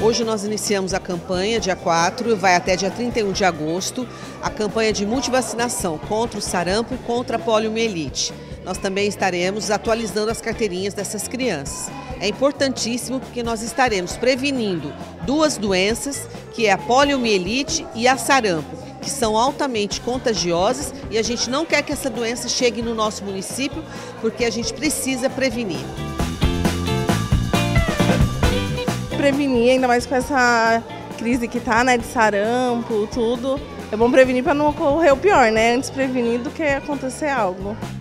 Hoje nós iniciamos a campanha, dia 4, vai até dia 31 de agosto, a campanha de multivacinação contra o sarampo e contra a poliomielite. Nós também estaremos atualizando as carteirinhas dessas crianças. É importantíssimo porque nós estaremos prevenindo duas doenças, que é a poliomielite e a sarampo, que são altamente contagiosas e a gente não quer que essa doença chegue no nosso município, porque a gente precisa prevenir. Prevenir, ainda mais com essa crise que tá, né, de sarampo, tudo. É bom prevenir para não ocorrer o pior, né? Antes prevenir do que acontecer algo.